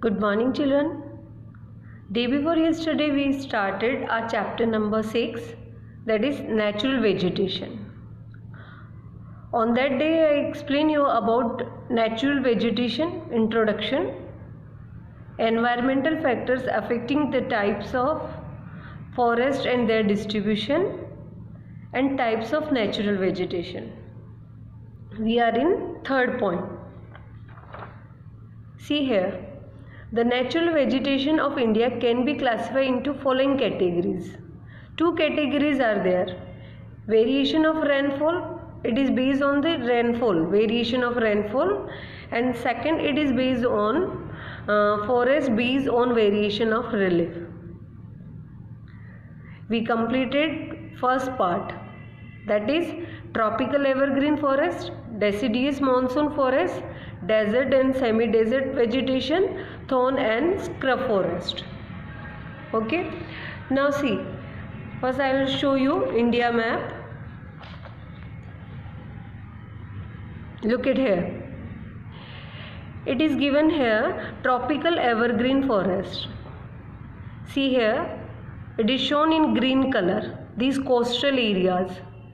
Good morning, children. Day before yesterday we started our chapter number 6, that is natural vegetation. On that day I explained you about natural vegetation, introduction, environmental factors affecting the types of forest and their distribution, and types of natural vegetation. We are in third point. See here. The natural vegetation of India can be classified into following categories. Two categories are there. Variation of rainfall, it is based on the rainfall, variation of rainfall, and second it is based on forest based on variation of relief. We completed first part, that is tropical evergreen forest, deciduous monsoon forest, desert and semi-desert vegetation, thorn and scrub forest. Okay, now see, first I will show you India map. Look at here. It is given here tropical evergreen forest. See here, it is shown in green color, these coastal areas.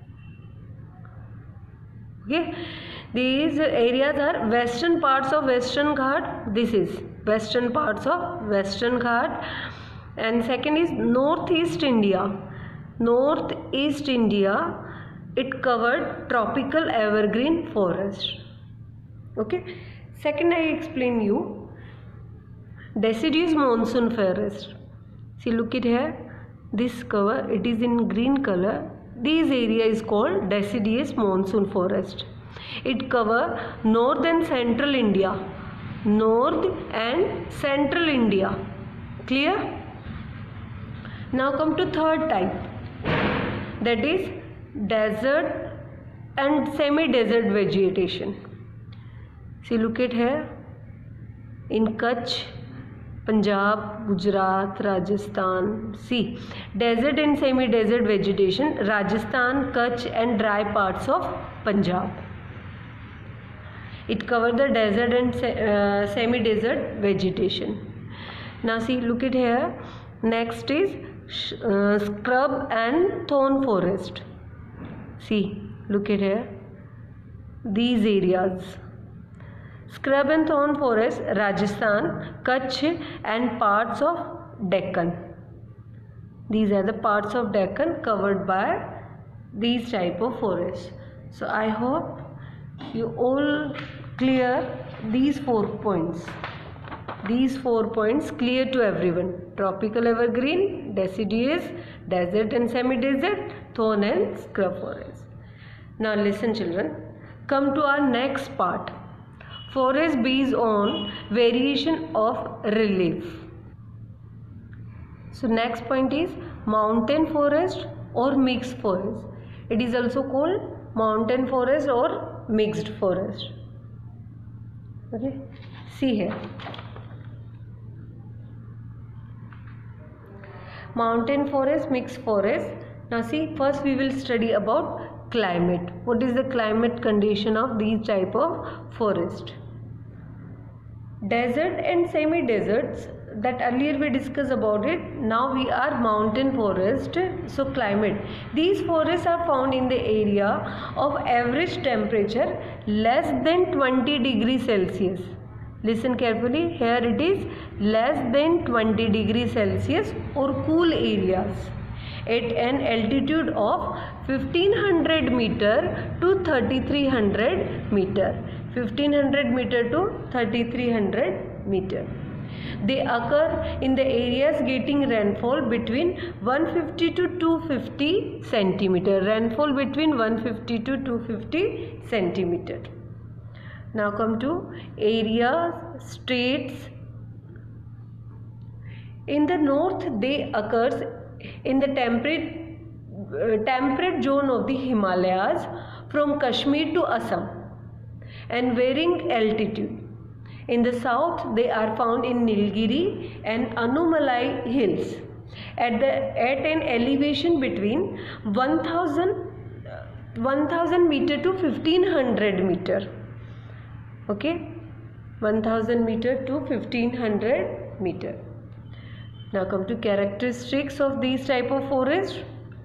Okay, these areas are western parts of Western Ghat. This is western parts of Western Ghat, and second is Northeast India. Northeast India, it covered tropical evergreen forest. Okay, second I explain you deciduous monsoon forest. See, look it here, this cover, it is in green color. This area is called deciduous monsoon forest. It covers north and central India. North and central India. Clear? Now come to third type. That is desert and semi-desert vegetation. See, look at here. In Kutch, Punjab, Gujarat, Rajasthan. See, desert and semi-desert vegetation, Rajasthan, Kutch and dry parts of Punjab. It covers the desert and semi-desert vegetation. Now see, look at here. Next is scrub and thorn forest. See, look at here. These areas. Scrub and thorn forest, Rajasthan, Kutch and parts of Deccan. These are the parts of Deccan covered by these type of forests. So I hope you all clear these 4 points. These 4 points clear to everyone. Tropical evergreen, deciduous, desert and semi-desert, thorn and scrub forest. Now listen, children. Come to our next part. Forest based on variation of relief. So next point is mountain forest or mixed forest. It is also called mountain forest or mixed forest. Okay, see here. Mountain forest, mixed forest. Now see, first we will study about climate. What is the climate condition of these type of forest? Desert and semi-deserts, that earlier we discussed about it. Now we are mountain forest. So climate, these forests are found in the area of average temperature less than 20 degrees Celsius. Listen carefully, here it is less than 20 degrees Celsius or cool areas at an altitude of 1500 meter to 3300 meter. 1500 meter to 3300 meter. They occur in the areas getting rainfall between 150 to 250 centimeter. Rainfall between 150 to 250 centimeter. Now come to areas, states. In the north, they occurs in the temperate zone of the Himalayas from Kashmir to Assam and varying altitude. In the south, they are found in Nilgiri and Anumalai hills at an elevation between 1000 meter to 1500 meter. Okay, 1000 meter to 1500 meter. Now come to characteristics of these type of forest.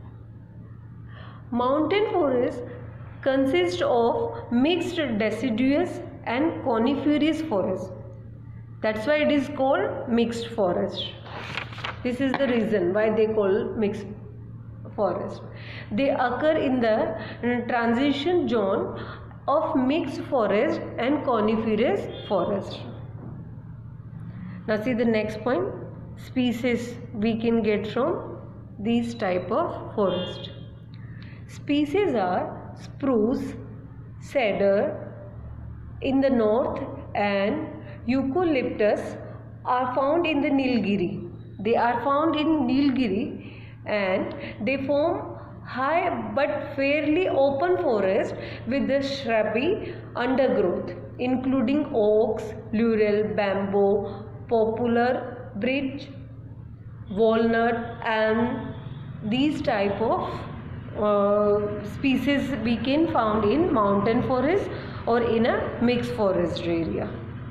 Mountain forest consists of mixed deciduous and coniferous forest. That's why it is called mixed forest. This is the reason why they call mixed forest. They occur in the transition zone of mixed forest and coniferous forest. Now see the next point. Species we can get from these type of forest. Species are spruce, cedar in the north and eucalyptus are found in the Nilgiri. They are found in Nilgiri and they form high but fairly open forest with the shrubby undergrowth including oaks, laurel, bamboo, poplar, birch, walnut, and these type of species we can found in mountain forest or in a mixed forest area.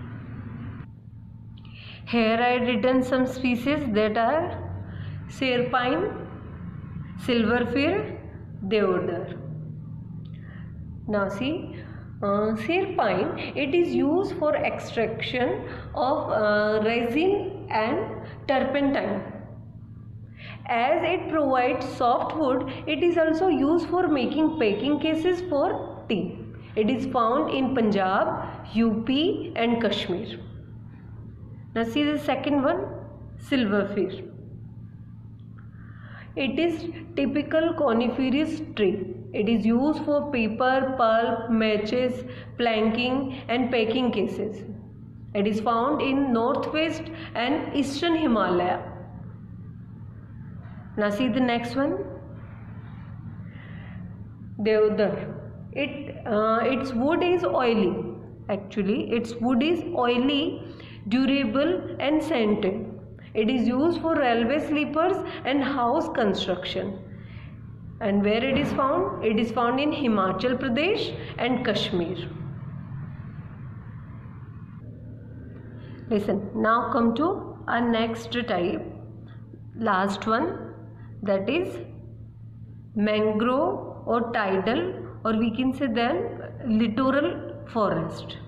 Here I had written some species that are cedar pine, silver fir, deodar. Now see, cedar pine, it is used for extraction of resin and turpentine. As it provides soft wood, it is also used for making packing cases for tea. It is found in Punjab, UP and Kashmir. Now see the second one, silver fir. It is typical coniferous tree. It is used for paper, pulp, matches, planking and packing cases. It is found in northwest and eastern Himalaya. Now see the next one, deodar. Its wood is oily. Actually, its wood is oily, durable and scented. It is used for railway sleepers and house construction. And where it is found? It is found in Himachal Pradesh and Kashmir. Listen, now come to our next type, last one, that is mangrove or tidal, or we can say then littoral forest.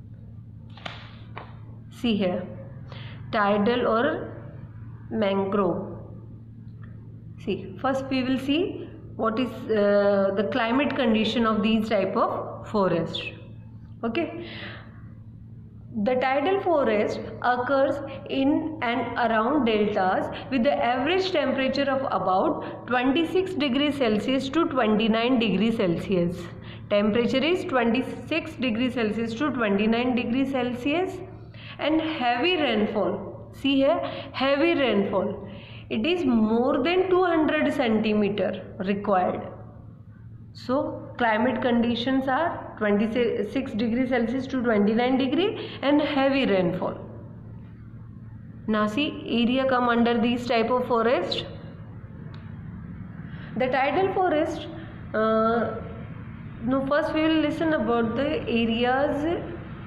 See here, tidal or mangrove. See, first we will see what is the climate condition of these type of forest. Okay. The tidal forest occurs in and around deltas with the average temperature of about 26 degrees Celsius to 29 degrees Celsius. Temperature is 26 degrees Celsius to 29 degrees Celsius and heavy rainfall. See here, heavy rainfall. It is more than 200 centimeter required. So climate conditions are 26 degrees Celsius to 29 degree and heavy rainfall. Now see, area come under these type of forest. The tidal forest, first we will listen about the areas.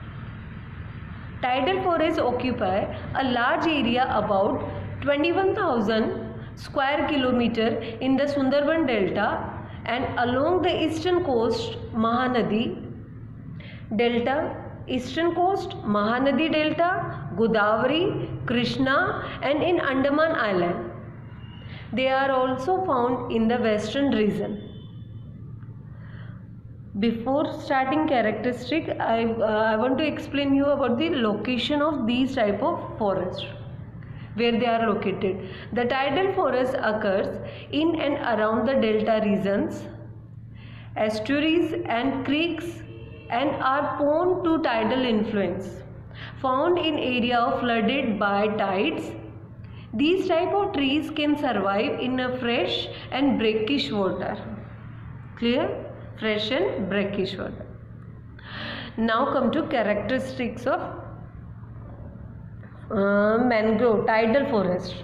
Tidal forests occupy a large area about 21,000 square kilometer in the Sundarban Delta and along the eastern coast Mahanadi Delta, eastern coast Mahanadi Delta, Godavari, Krishna and in Andaman Island. They are also found in the western region. Before starting characteristic, I want to explain you about the location of these type of forests, where they are located. The tidal forest occurs in and around the delta regions, estuaries and creeks and are prone to tidal influence. Found in area flooded by tides, these type of trees can survive in a fresh and brackish water. Clear? Fresh and brackish water. Now come to characteristics of mangrove tidal forest.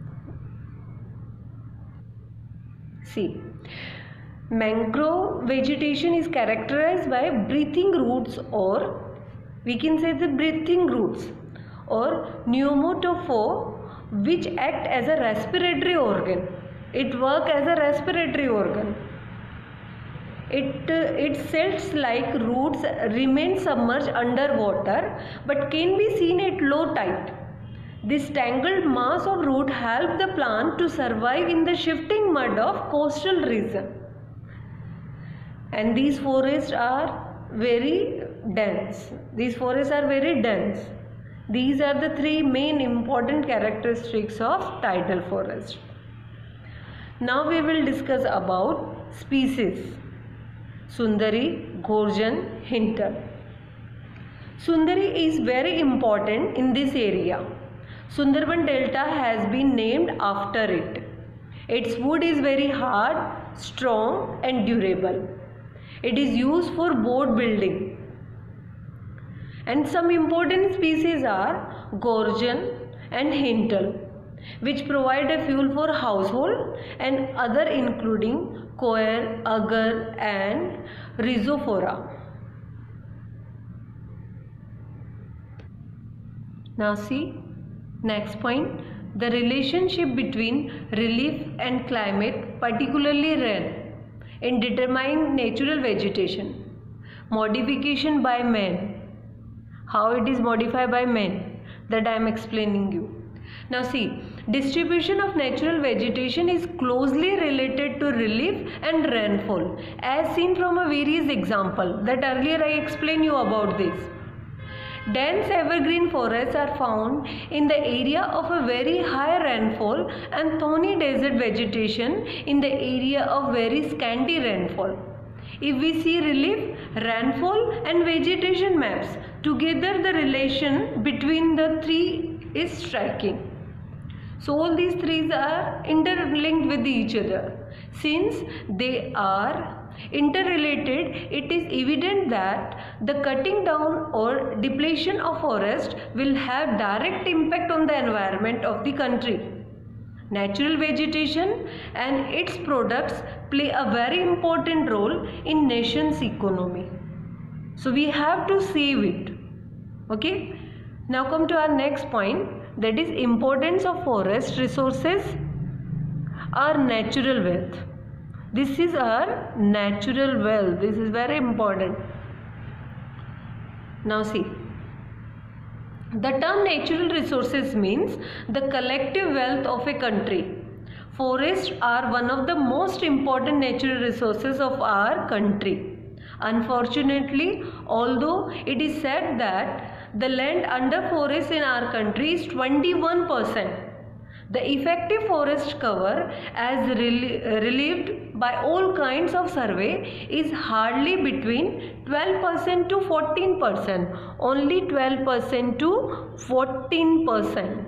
See, mangrove vegetation is characterized by breathing roots or we can say the breathing roots, or pneumatophore, which act as a respiratory organ. It works as a respiratory organ. Its cells-like roots remain submerged underwater but can be seen at low tide. This tangled mass of root help the plant to survive in the shifting mud of coastal region. And these forests are very dense. These are the three main important characteristics of tidal forest. Now we will discuss about species. Sundari, Gorgon, Hinton. Sundari is very important in this area. Sundarban Delta has been named after it. Its wood is very hard, strong and durable. It is used for boat building. And some important species are Gorgon and Hinton, which provide a fuel for household, and other including coir, agar and rhizophora. Now see, next point, the relationship between relief and climate, particularly rain, in determining natural vegetation. Modification by man. How it is modified by man, that I am explaining you. Now see, distribution of natural vegetation is closely related to relief and rainfall, as seen from a various example that earlier I explained you about this. Dense evergreen forests are found in the area of a very high rainfall and thorny desert vegetation in the area of very scanty rainfall. If we see relief, rainfall and vegetation maps, together the relation between the three is striking. So all these three are interlinked with each other. Since they are interrelated, it is evident that the cutting down or depletion of forest will have direct impact on the environment of the country. Natural vegetation and its products play a very important role in nation's economy. So we have to save it. Okay. Now come to our next point, that is importance of forest resources are natural wealth. This is our natural wealth. This is very important. Now see, the term natural resources means the collective wealth of a country. Forests are one of the most important natural resources of our country. Unfortunately, although it is said that the land under forest in our country is 21%, the effective forest cover as relieved by all kinds of survey is hardly between 12% to 14%, only 12% to 14%.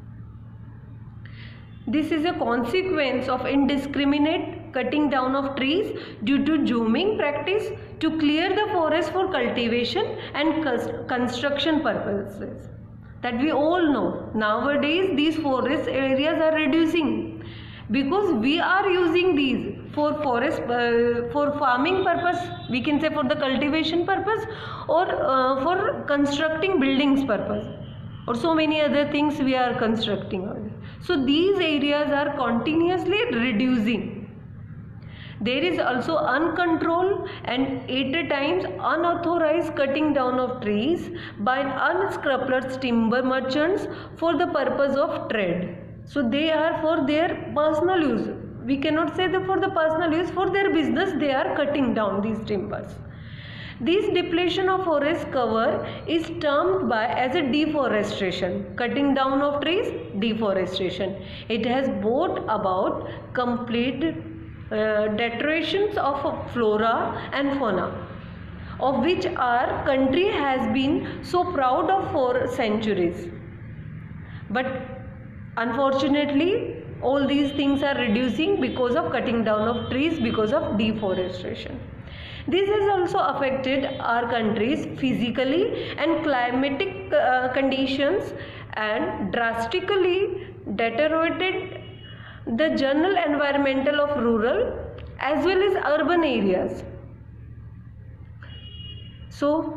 This is a consequence of indiscriminate cutting down of trees due to zooming practice to clear the forest for cultivation and construction purposes. That we all know. Nowadays these forest areas are reducing because we are using these for forest for farming purpose, we can say for the cultivation purpose, or for constructing buildings purpose, or so many other things we are constructing. So these areas are continuously reducing. There is also uncontrolled and at times unauthorized cutting down of trees by unscrupulous timber merchants for the purpose of trade. So they are for their personal use. We cannot say that for the personal use, for their business they are cutting down these timbers. This depletion of forest cover is termed by as a deforestation. Cutting down of trees, deforestation. It has brought about complete deteriorations of flora and fauna, of which our country has been so proud of for centuries. But unfortunately, all these things are reducing because of cutting down of trees, because of deforestation. This has also affected our country's physically and climatic conditions and drastically deteriorated the general environmental of rural as well as urban areas. So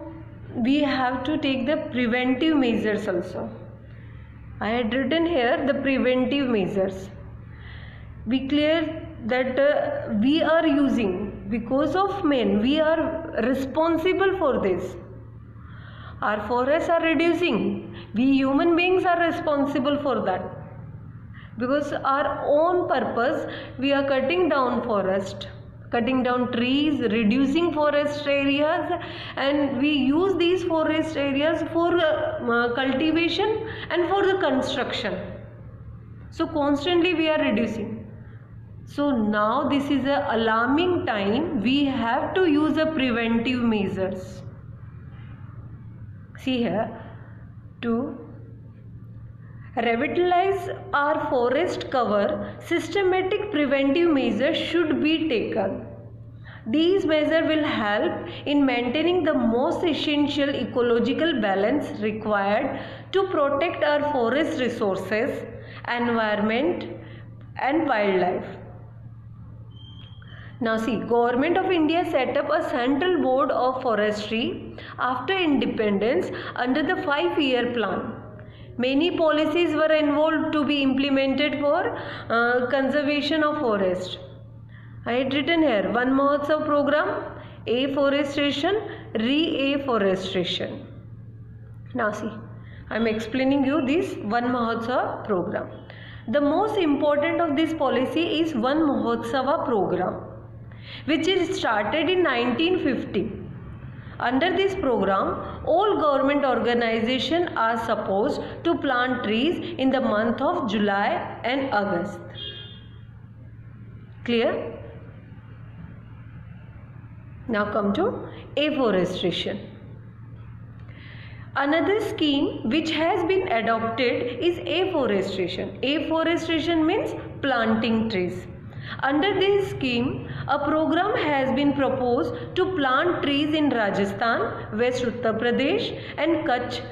we have to take the preventive measures also. I had written here the preventive measures. We clear that we are using, because of men, we are responsible for this. Our forests are reducing. We human beings are responsible for that. Because our own purpose, we are cutting down forest, cutting down trees, reducing forest areas, and we use these forest areas for cultivation and for the construction. So constantly we are reducing. So now this is an alarming time. We have to use the preventive measures. See here, to revitalize our forest cover, systematic preventive measures should be taken. These measures will help in maintaining the most essential ecological balance required to protect our forest resources, environment and wildlife. Now see, Government of India set up a Central Board of Forestry after independence under the 5-year plan. Many policies were involved to be implemented for conservation of forest. I had written here, Van Mahotsav program, afforestation, re-afforestation. Now see, I am explaining you this Van Mahotsav program. The most important of this policy is Van Mahotsava program, which is started in 1950. Under this program, all government organizations are supposed to plant trees in the month of July and August. Clear? Now come to afforestation. Another scheme which has been adopted is afforestation. Afforestation means planting trees. Under this scheme, a program has been proposed to plant trees in Rajasthan, West Uttar Pradesh and Kutch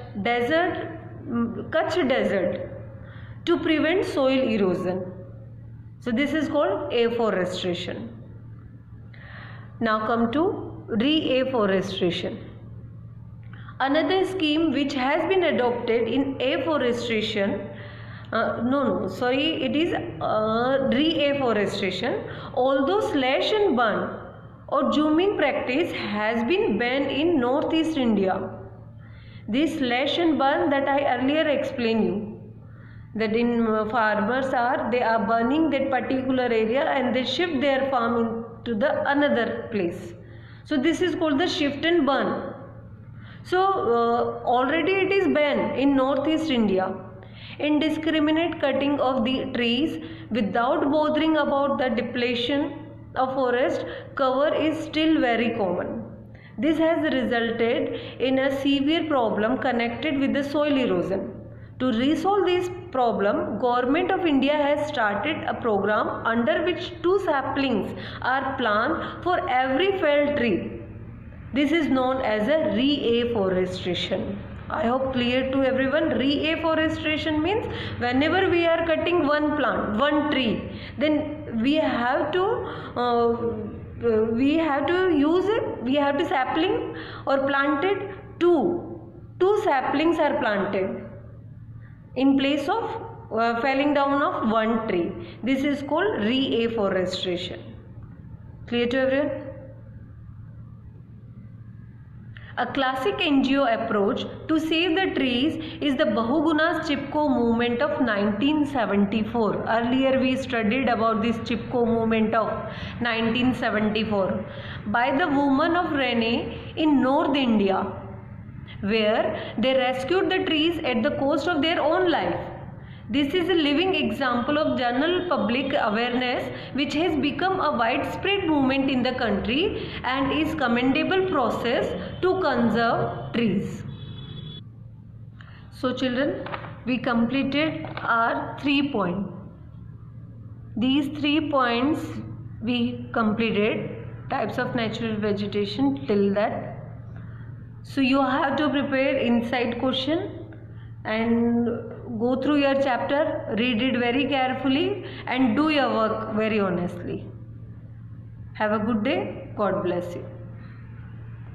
Desert to prevent soil erosion. So this is called afforestation. Now come to re-afforestation. Another scheme which has been adopted in afforestation, it is re-afforestation. Although slash and burn or zooming practice has been banned in Northeast India. This slash and burn that I earlier explained you, that in farmers they are burning that particular area and they shift their farm into the another place. So this is called the shift and burn. So already it is banned in Northeast India. Indiscriminate cutting of the trees without bothering about the depletion of forest cover is still very common. This has resulted in a severe problem connected with the soil erosion. To resolve this problem, Government of India has started a program under which 2 saplings are planted for every felled tree. This is known as a re-afforestation. I hope clear to everyone. Re-afforestation means whenever we are cutting one plant, one tree, then we have to use it. We have to sapling or planted two saplings are planted in place of felling down of one tree. This is called re-afforestation. Clear to everyone? A classic NGO approach to save the trees is the Bahugunas Chipko movement of 1974. Earlier we studied about this Chipko movement of 1974 by the women of Rene in North India, where they rescued the trees at the cost of their own life. This is a living example of general public awareness which has become a widespread movement in the country and is commendable process to conserve trees. So children, we completed our 3 points. These 3 points we completed, types of natural vegetation till that. So you have to prepare inside question and go through your chapter, read it very carefully and do your work very honestly. Have a good day. God bless you.